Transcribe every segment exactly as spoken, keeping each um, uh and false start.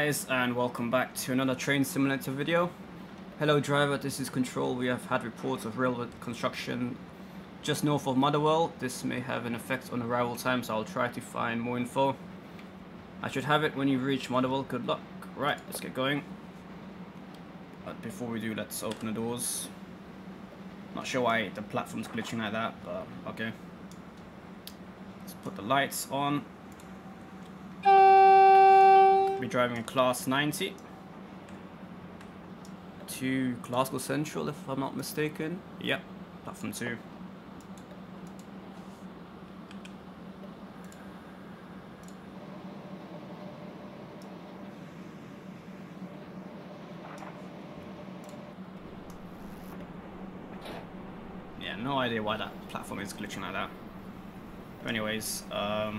guys, and welcome back to another train simulator video. Hello driver, this is Control. We have had reports of railway construction just north of Motherwell. This may have an effect on arrival time, so I'll try to find more info. I should have it when you reach Motherwell. Good luck. Right, let's get going. But before we do, let's open the doors. Not sure why the platform's glitching like that, but okay. Let's put the lights on. Be driving a class ninety to Glasgow Central, if I'm not mistaken. Yep, platform two. Yeah, no idea why that platform is glitching like that. But anyways, um,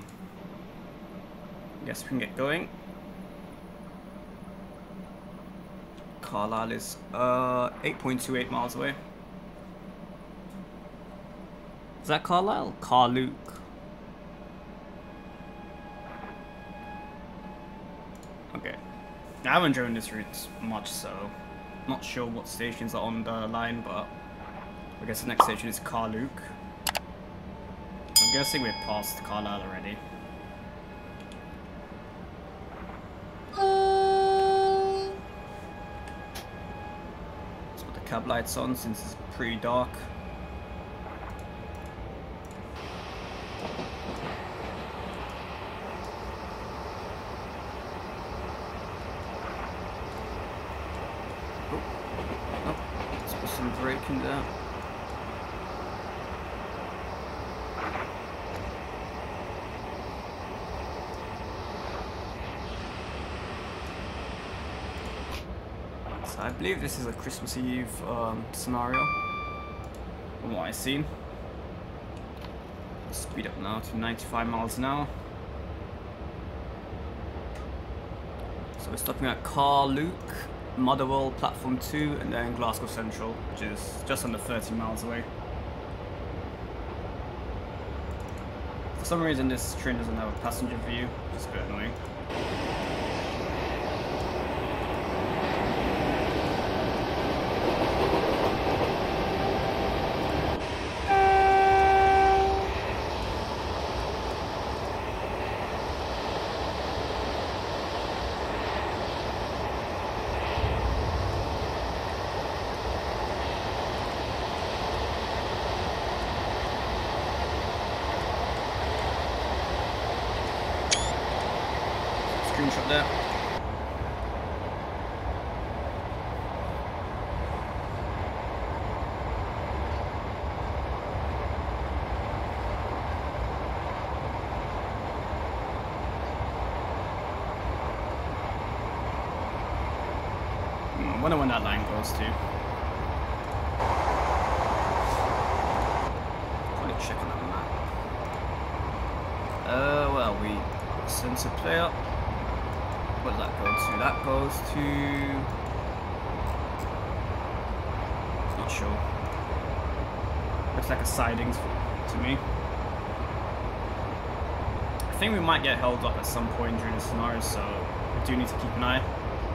I guess we can get going. Carlisle is uh, eight point two eight miles away. Is that Carlisle? Carluke. Okay. I haven't driven this route much, so not sure what stations are on the line, but I guess the next station is Carluke. I'm guessing we're past Carlisle already. Cab lights on since it's pretty dark. Oh, oh, let's put some braking there. I believe this is a Christmas Eve um, scenario, from what I've seen. Speed up now to ninety-five miles an hour. So we're stopping at Carluke, Motherwell, platform two, and then Glasgow Central, which is just under thirty miles away. For some reason this train doesn't have a passenger view, which is a bit annoying. Screenshot there. I wonder when that line goes to. Probably check on the map. Uh, well, we sensor player. What does that go to? That goes to... Not sure. Looks like a sidings to me. I think we might get held up at some point during the scenario, so we do need to keep an eye.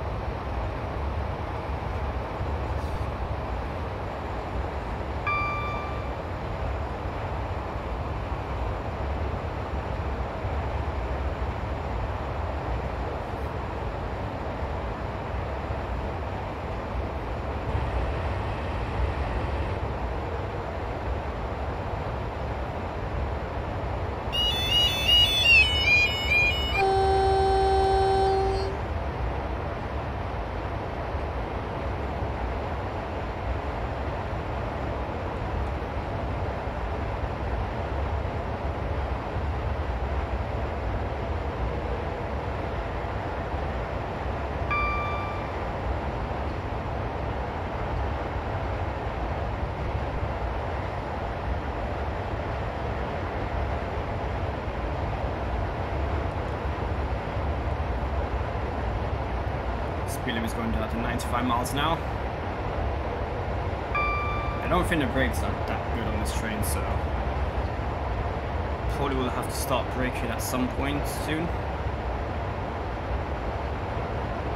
Speed limit is going down to ninety-five miles an hour. I don't think the brakes are that good on this train, so probably will have to start braking at some point soon.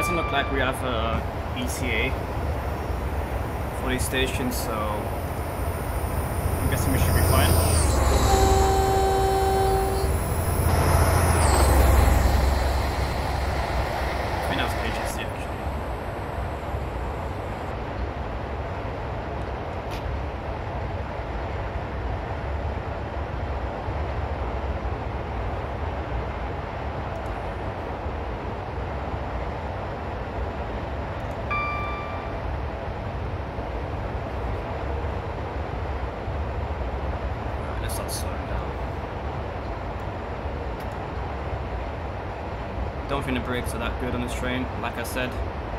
doesn't look like we have a E T A for these stations, so I'm guessing we should be fine. I think that was H S C actually. Don't think the brakes are that good on this train, like I said.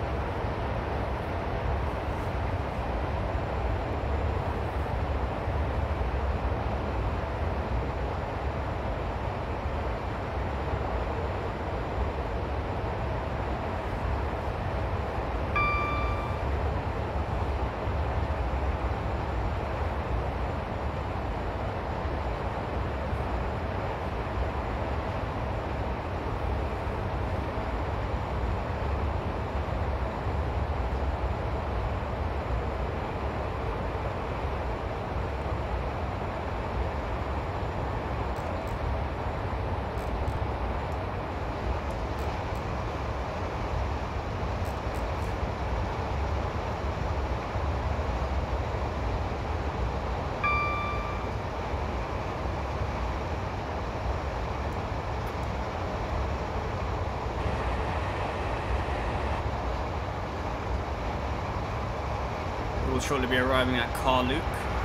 We'll shortly be arriving at Carluke.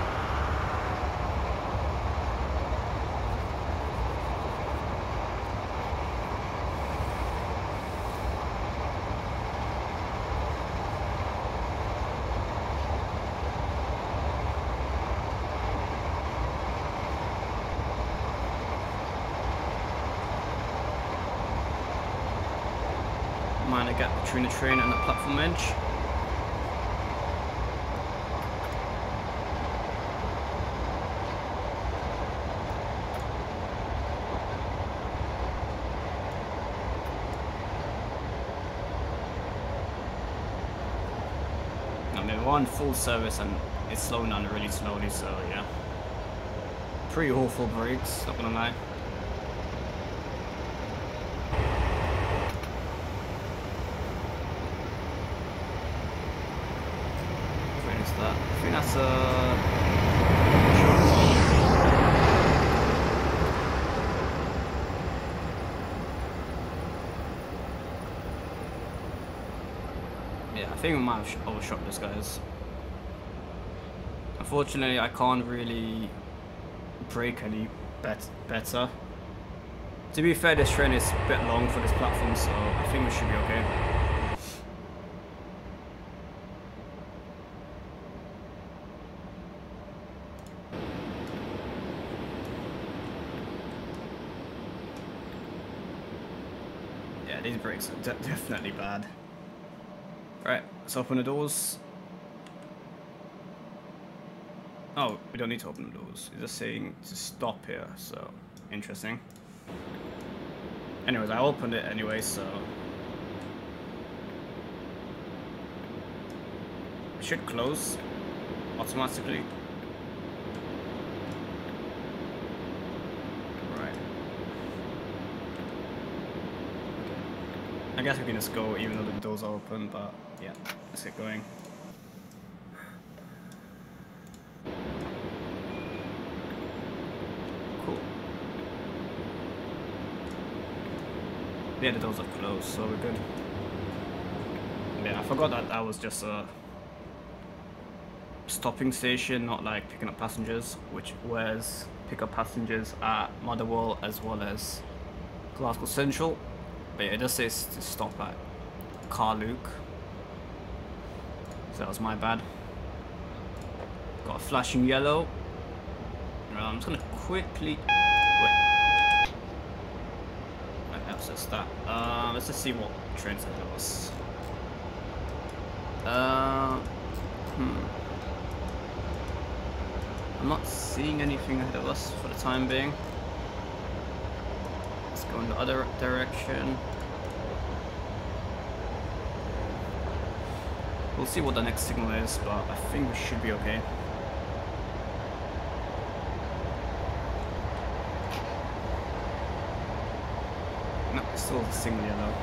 Minor gap between the train and the platform edge. We're on full service and it's slowing down really slowly, so yeah. Pretty awful brakes, not gonna lie. What is that? I think that's a... I think we might have overshot this, guys. Unfortunately, I can't really brake any bet better. To be fair, this train is a bit long for this platform, so I think we should be okay. Yeah, these brakes are de definitely bad. Right, let's open the doors. Oh, we don't need to open the doors. It's just saying to stop here, so interesting. Anyways, I opened it anyway, so it should close automatically. Right. I guess we can just go even though the doors are open, but yeah, let's get going. Cool. Yeah, the doors are closed, so we're good. Yeah, I forgot that that was just a stopping station, not like picking up passengers, which whereas pick up passengers at Motherwell as well as Glasgow Central. But yeah, it does say to stop at Carluke. So that was my bad. Got a flashing yellow. Right, I'm just gonna quickly wait. Right, that's just that. Uh, let's just see what trains ahead of us. Uh, hmm. I'm not seeing anything ahead of us for the time being. Let's go in the other direction. We'll see what the next signal is, but I think we should be okay. No, it's still the signal yellow.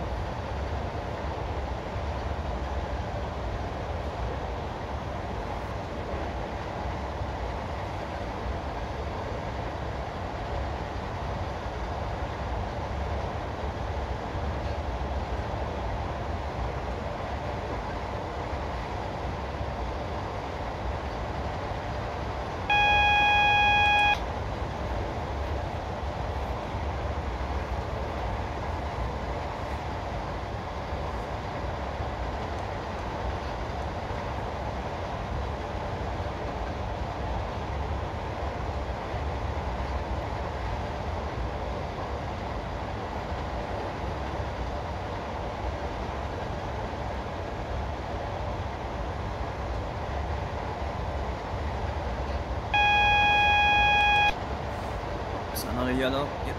Another yellow, yep.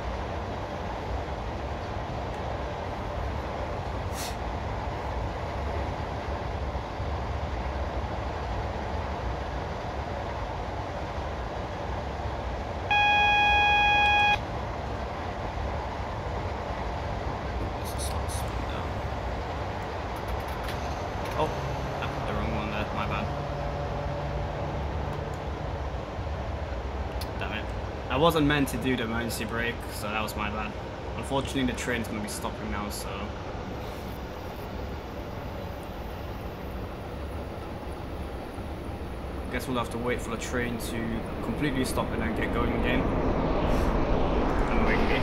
Oh, I put the wrong one there, my bad. Damn it. I wasn't meant to do the emergency brake, so that was my bad. Unfortunately, the train's going to be stopping now, so... I guess we'll have to wait for the train to completely stop and then get going again. Annoyingly.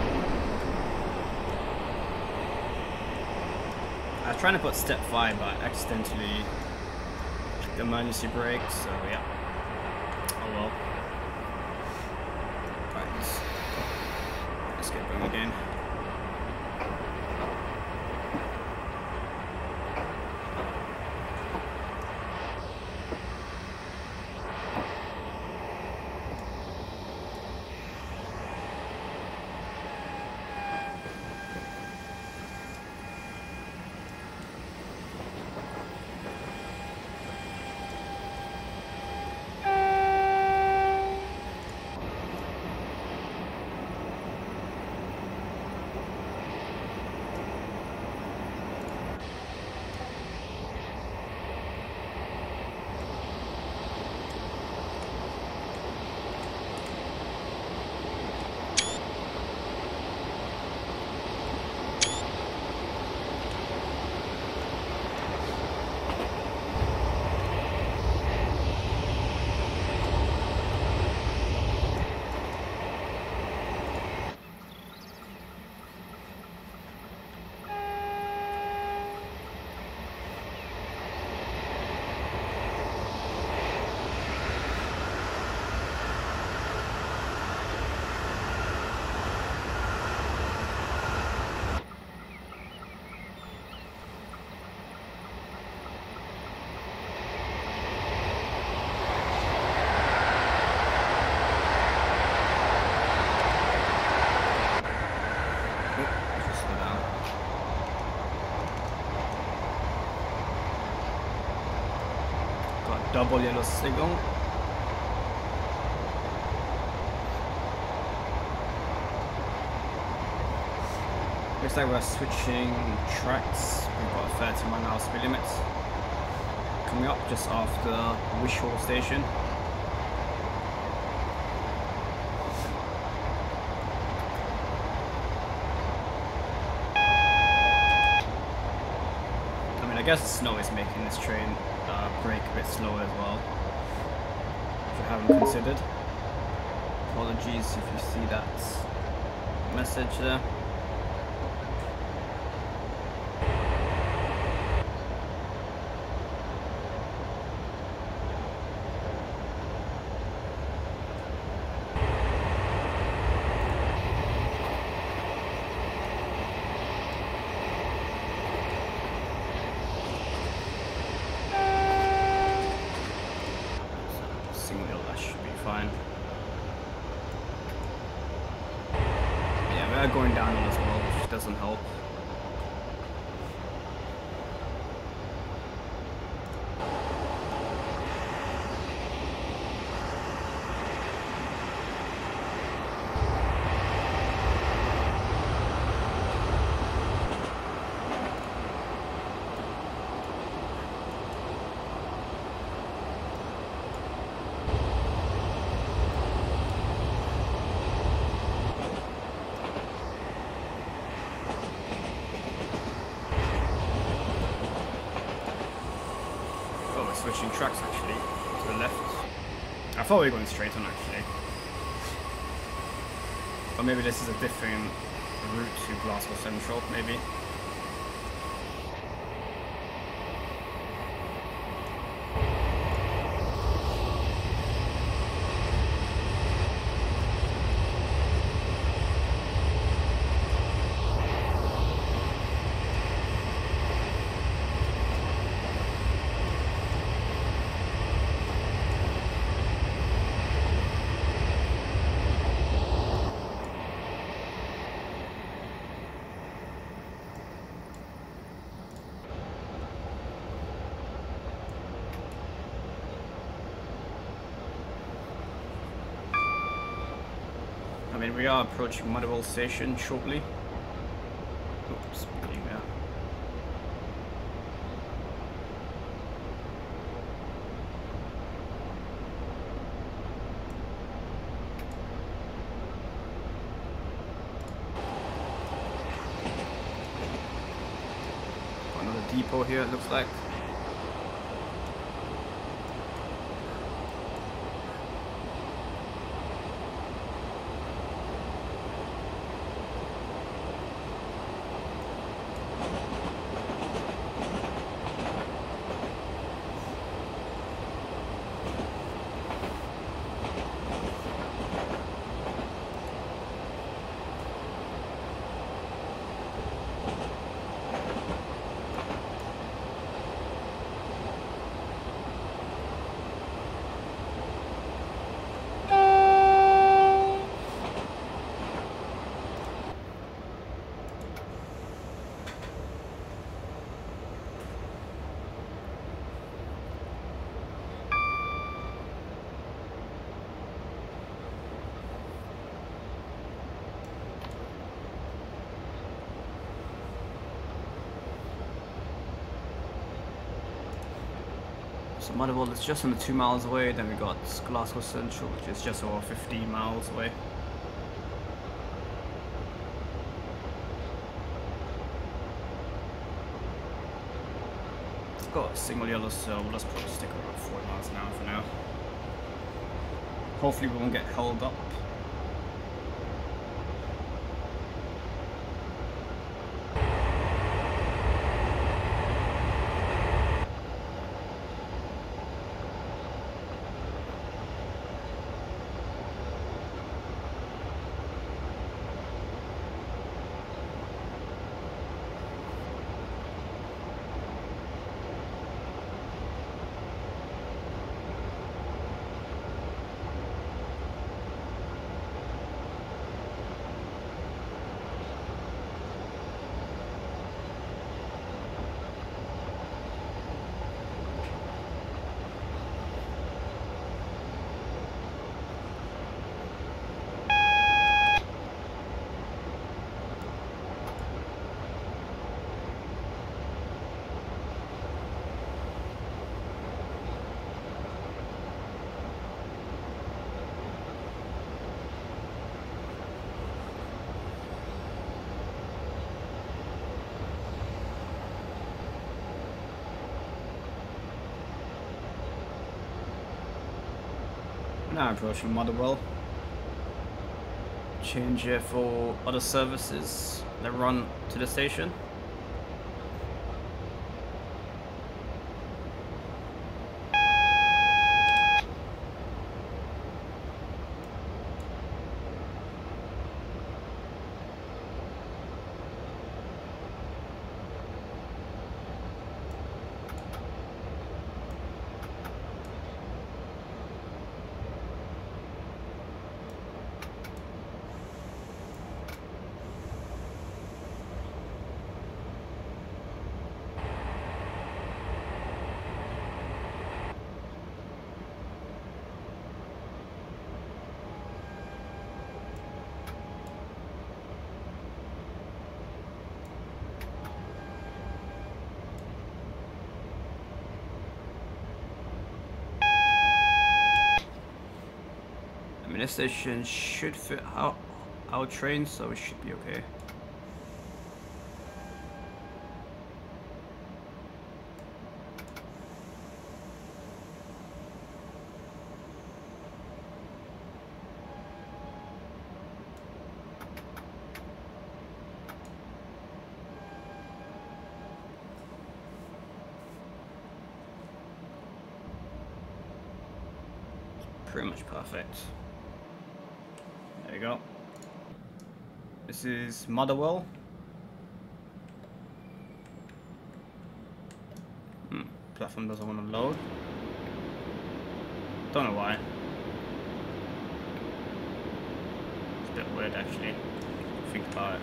I was trying to put step five, but I accidentally clicked the emergency brake, so yeah. Oh well. Let's get going again. Double yellow signal. Looks like we're switching tracks. We've got a thirty mile an hour speed limit coming up just after Wishall station. I mean, I guess the snow is making this train uh, brake a bit slower as well, if you haven't considered. Apologies if you see that message there. Going down as well, which doesn't help. switching tracks actually, to the left. I thought we were going straight on actually. Or maybe this is a different route to Glasgow Central, maybe. I mean, we are approaching Motherwell Station shortly. Oops, speeding there. Got another depot here, it looks like. So Motherwell is just under two miles away, then we got Glasgow Central, which is just over fifteen miles away. It's got a single yellow, so let's probably stick around forty miles an hour for now. Hopefully we won't get held up. Now approaching Motherwell. Change here for other services that run to the station. This station should fit our, our train, so it should be okay. pretty much perfect. There we go. This is Motherwell. Hmm, platform doesn't want to load. Don't know why. It's a bit weird actually. Think about it.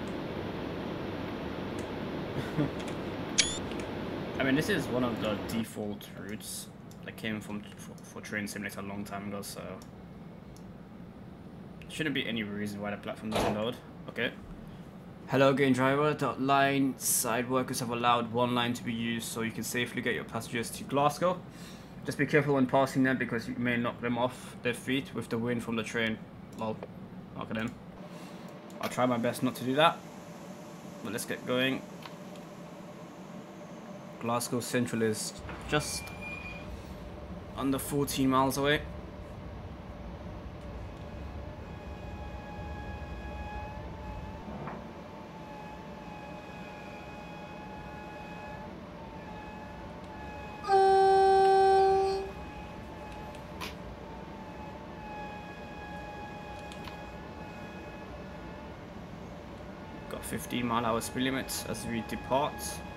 I mean, this is one of the default routes that came from for, for Train Simulator a long time ago, so shouldn't be any reason why the platform doesn't load. Okay. Hello again, driver. The line side workers have allowed one line to be used so you can safely get your passengers to Glasgow. Just be careful when passing them because you may knock them off their feet with the wind from the train. Well, okay then. I'll try my best not to do that. But let's get going. Glasgow Central is just under fourteen miles away. Got fifteen mile hour speed limits as we depart.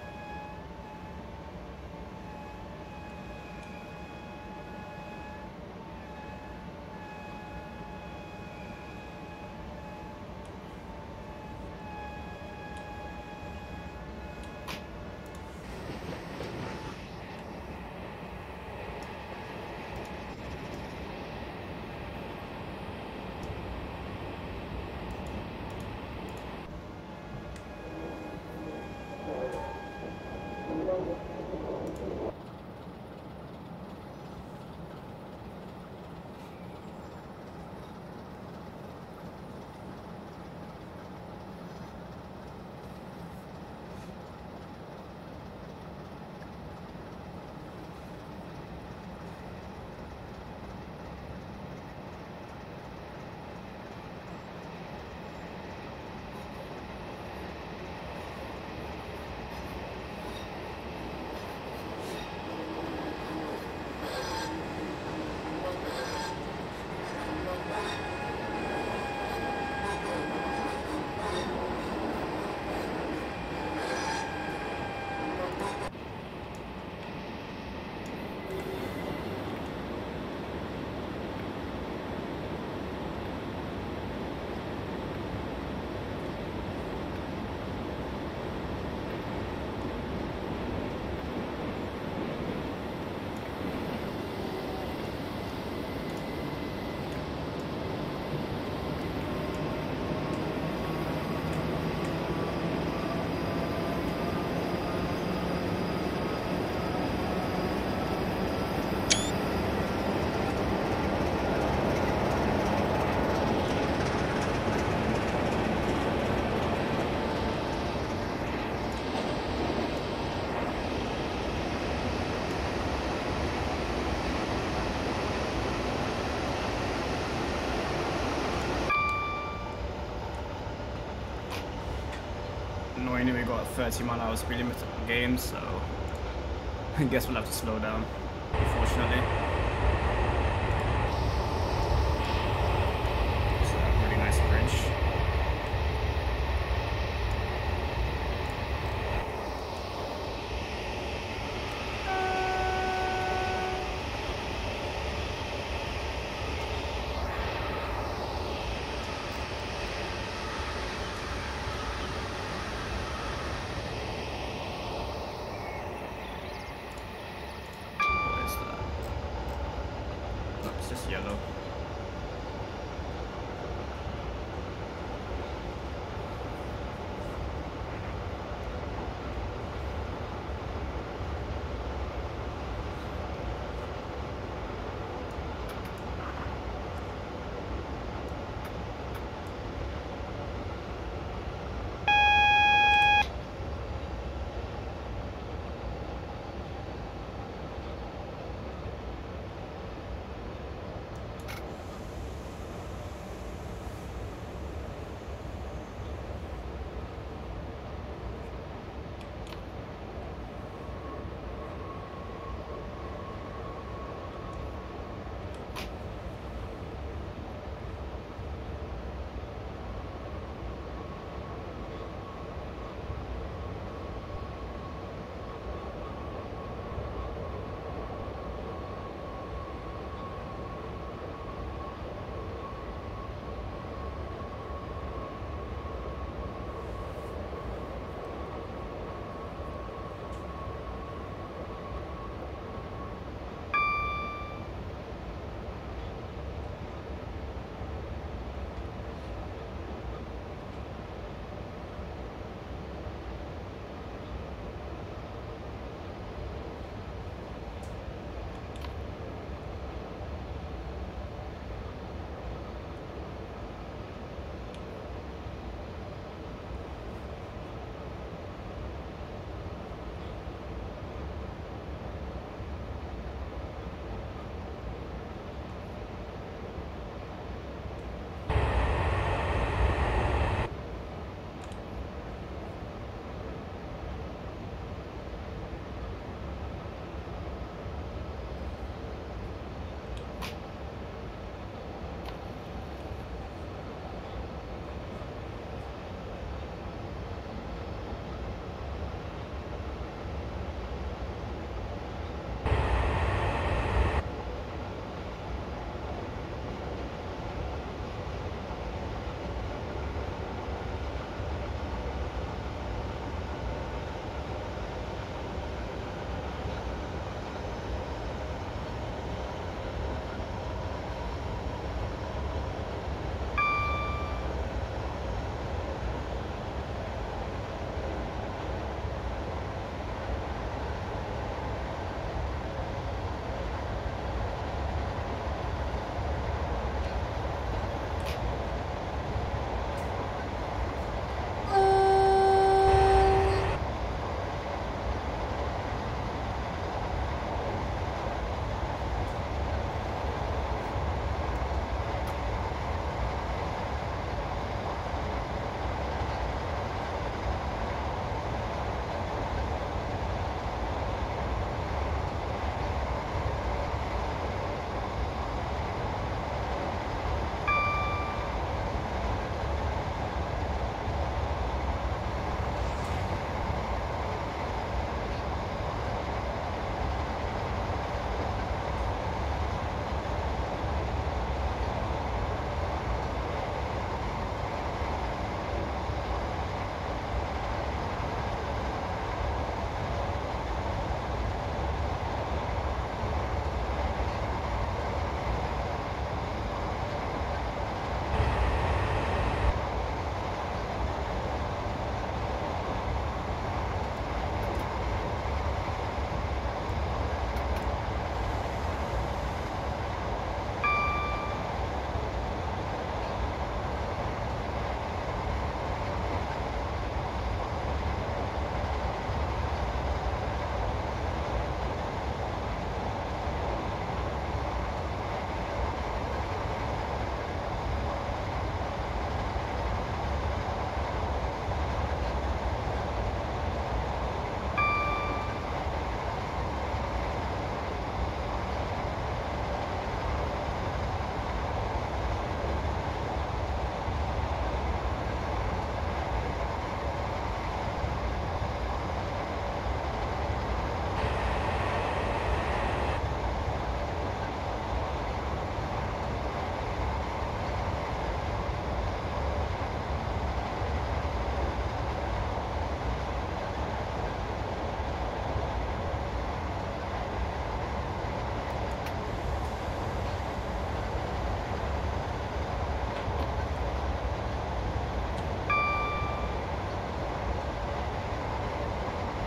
Annoyingly, we got a thirty mile hour speed limit game, so I guess we'll have to slow down, unfortunately. It's a really nice bridge.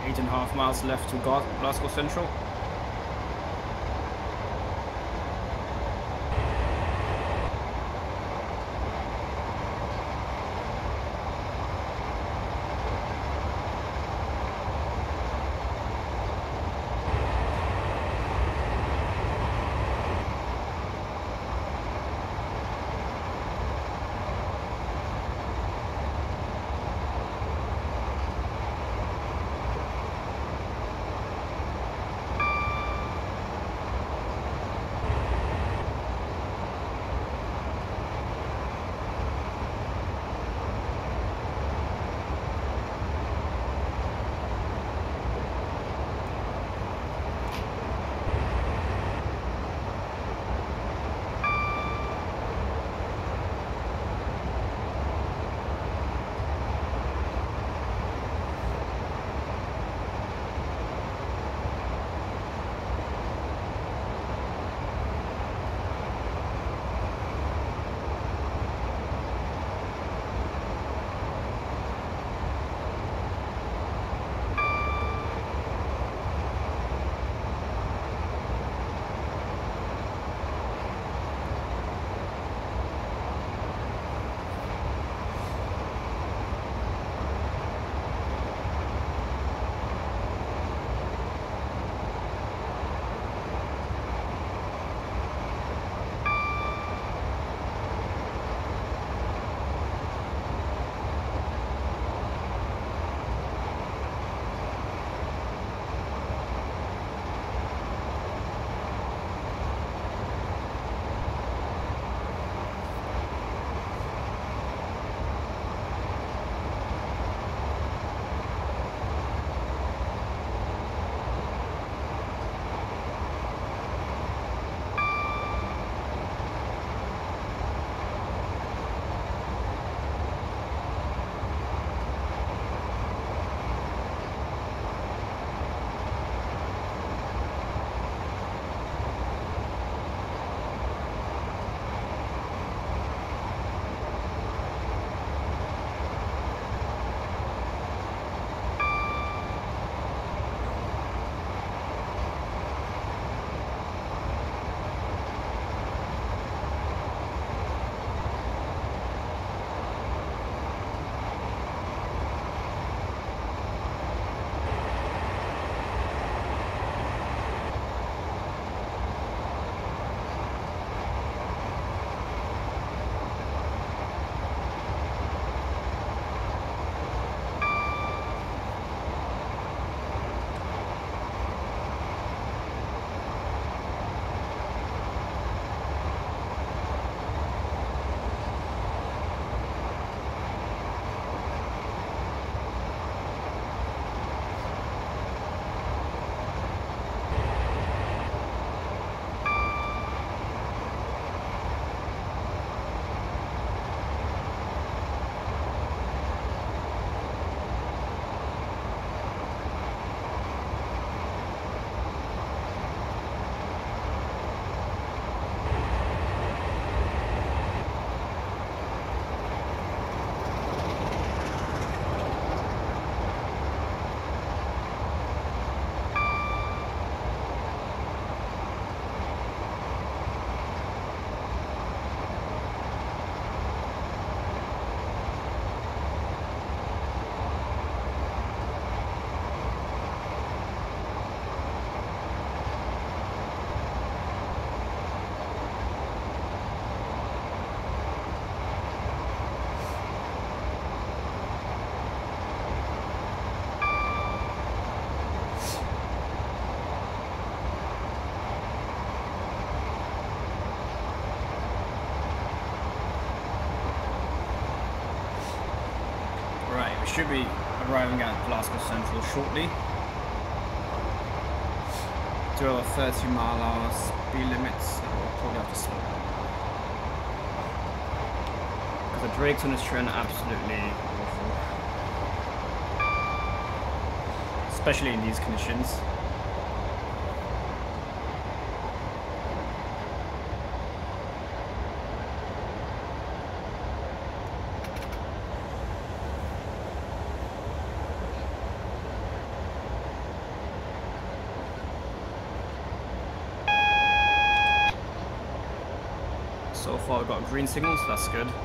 eight and a half miles left to Glasgow Central. should be arriving at Glasgow Central shortly. Do a thirty mile hour speed limits, and we'll probably have to slow down. Because the brakes on this train are absolutely awful. Especially in these conditions. So far we've got green signals, so that's good.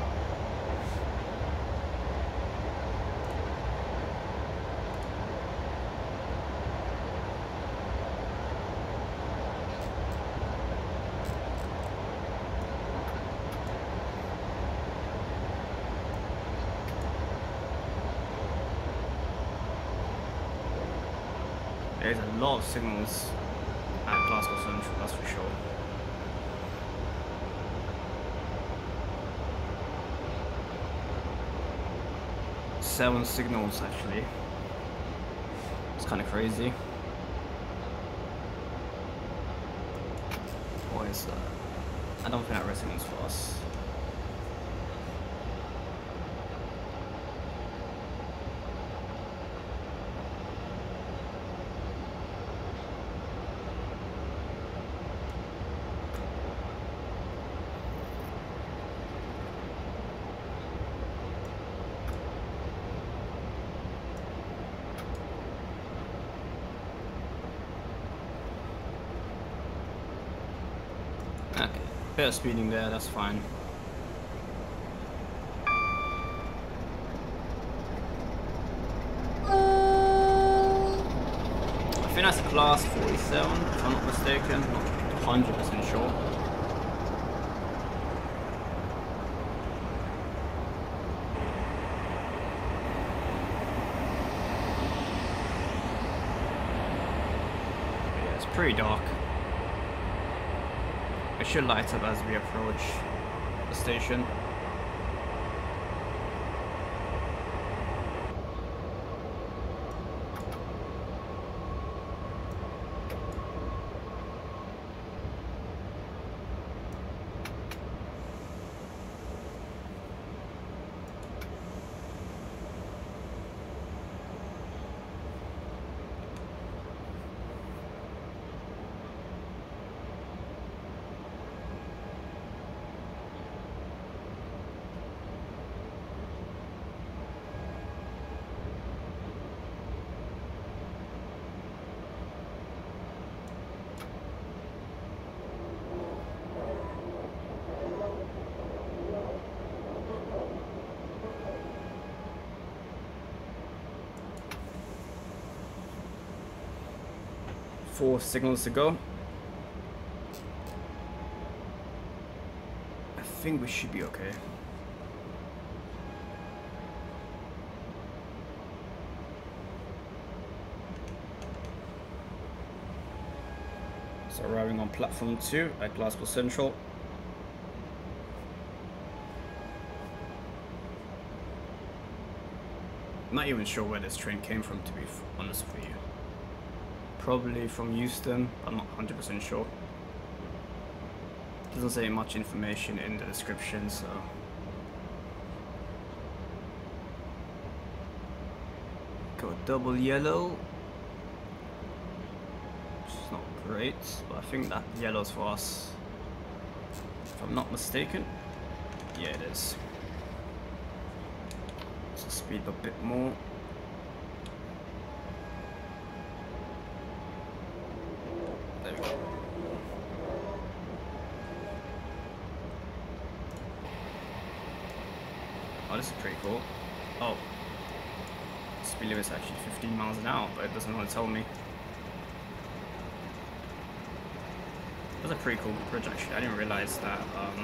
There's a lot of signals at Glasgow Central, that's for sure. Seven signals actually. It's kind of crazy. What is that? I don't think that red signal's for us. Okay, bit of speeding there, that's fine. I think that's class forty-seven, if I'm not mistaken, not one hundred percent sure. Yeah, it's pretty dark. It should light up as we approach the station. Four signals to go. I think we should be okay. So arriving on platform two at Glasgow Central. I'm not even sure where this train came from, to be honest with you. Probably from Euston, I'm not one hundred percent sure. Doesn't say much information in the description, so. Got double yellow. Which is not great, but I think that yellow's for us. If I'm not mistaken. Yeah, it is. So speed up a bit more. Oh, this is pretty cool. Oh. Speed limit is actually fifteen miles an hour, but it doesn't want to tell me. That's a pretty cool bridge actually. I didn't realize that. Um,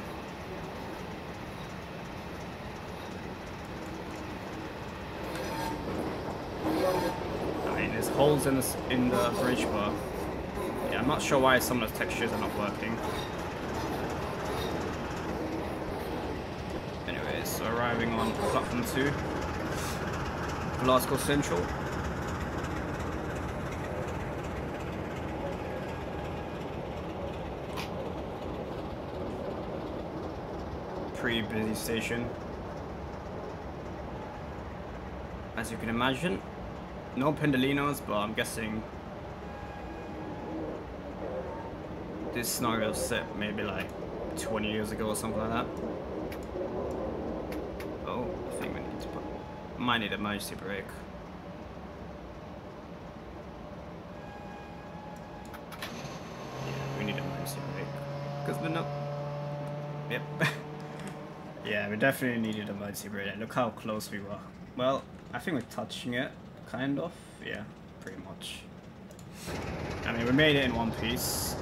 I mean, there's holes in, this, in the bridge, but yeah, I'm not sure why some of the textures are not working. So arriving on platform two, Glasgow Central. Pretty busy station. As you can imagine, no Pendolinos, but I'm guessing this scenario was set maybe like twenty years ago or something like that. Oh, I think we need to put, might need an emergency brake. Yeah, we need an emergency brake because we're not Yep. Yeah, we definitely needed emergency brake. Look how close we were. Well, I think we're touching it, kind of. Yeah, pretty much. I mean, we made it in one piece.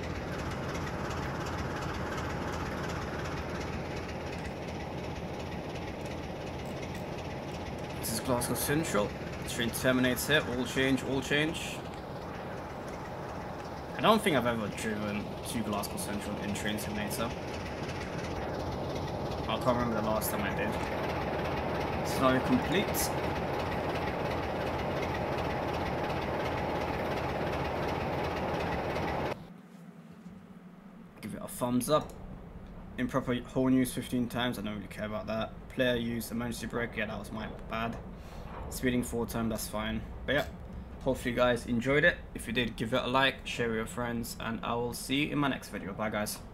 This is Glasgow Central. Train terminates here. All change, all change. I don't think I've ever driven to Glasgow Central in train simulator. I can't remember the last time I did. Scenario complete. Give it a thumbs up. Improper horn use fifteen times, I don't really care about that. Player use emergency brake, yeah, that was my bad. Speeding four times, that's fine. But yeah, hopefully you guys enjoyed it. If you did, give it a like, share with your friends, and I will see you in my next video. Bye guys.